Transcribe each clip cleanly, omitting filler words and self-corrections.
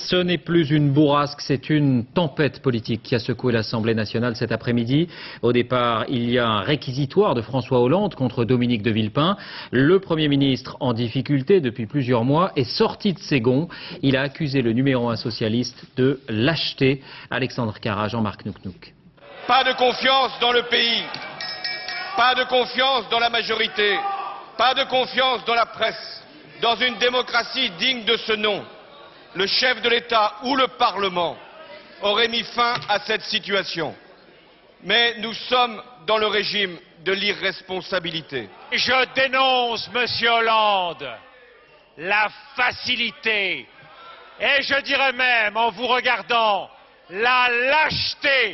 Ce n'est plus une bourrasque, c'est une tempête politique qui a secoué l'Assemblée nationale cet après-midi. Au départ, il y a un réquisitoire de François Hollande contre Dominique de Villepin. Le Premier ministre, en difficulté depuis plusieurs mois, est sorti de ses gonds. Il a accusé le numéro 1 socialiste de lâcheté. Alexandre Carra, Jean-Marc Nouknouk. Pas de confiance dans le pays, pas de confiance dans la majorité, pas de confiance dans la presse, dans une démocratie digne de ce nom. Le chef de l'État ou le Parlement aurait mis fin à cette situation. Mais nous sommes dans le régime de l'irresponsabilité. Je dénonce, Monsieur Hollande, la facilité, et je dirais même, en vous regardant, la lâcheté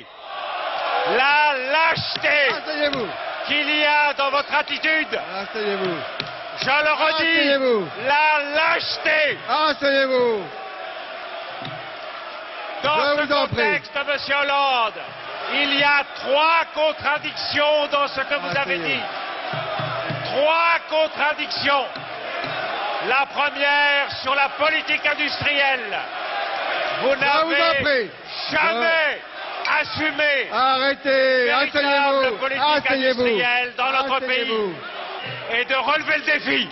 qu'il y a dans votre attitude. Asseyez-vous. Je le redis, la lâcheté. Asseyez-vous. Dans ce contexte, Monsieur Hollande, il y a 3 contradictions dans ce que vous avez dit. 3 contradictions. La première sur la politique industrielle. Vous n'avez jamais assumé véritable politique industrielle dans notre pays. Et de relever le défi.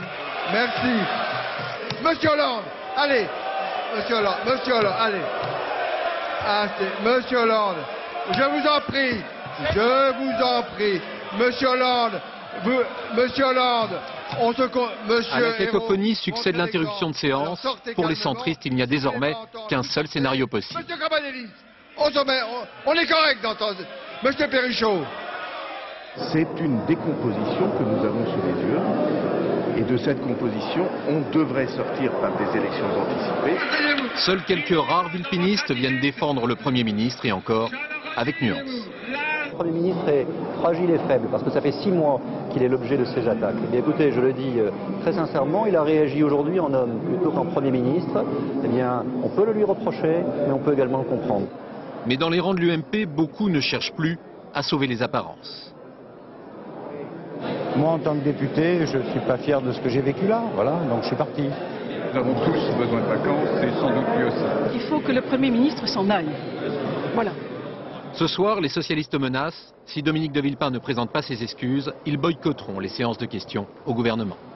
Merci. Monsieur Hollande, allez. Monsieur Hollande, allez. Monsieur Hollande, je vous en prie. Monsieur Hollande, à la cacophonie succède l'interruption de séance. Pour les centristes, il n'y a désormais qu'un seul scénario possible. Monsieur Cabanelli, on est correct d'entendre. Monsieur Perrichot. C'est une décomposition que nous avons sous les yeux. Et de cette composition, on devrait sortir par des élections anticipées. Seuls quelques rares vilpinistes viennent défendre le Premier ministre, et encore avec nuance. Le Premier ministre est fragile et faible parce que ça fait 6 mois qu'il est l'objet de ces attaques. Eh bien, écoutez, je le dis très sincèrement, il a réagi aujourd'hui en homme plutôt qu'en Premier ministre. Eh bien, on peut le lui reprocher, mais on peut également le comprendre. Mais dans les rangs de l'UMP, beaucoup ne cherchent plus à sauver les apparences. Moi, en tant que député, je ne suis pas fier de ce que j'ai vécu là, voilà, donc je suis parti. Nous avons tous besoin de vacances, et sans doute lui aussi. Il faut que le Premier ministre s'en aille. Voilà. Ce soir, les socialistes menacent. Si Dominique de Villepin ne présente pas ses excuses, ils boycotteront les séances de questions au gouvernement.